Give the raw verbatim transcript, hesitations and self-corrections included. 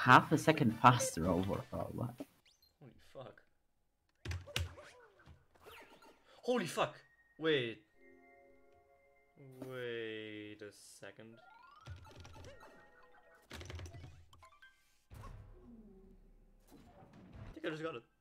half a second faster overall. What? Holy fuck. Holy fuck! Wait. Wait a second. I think I just got it.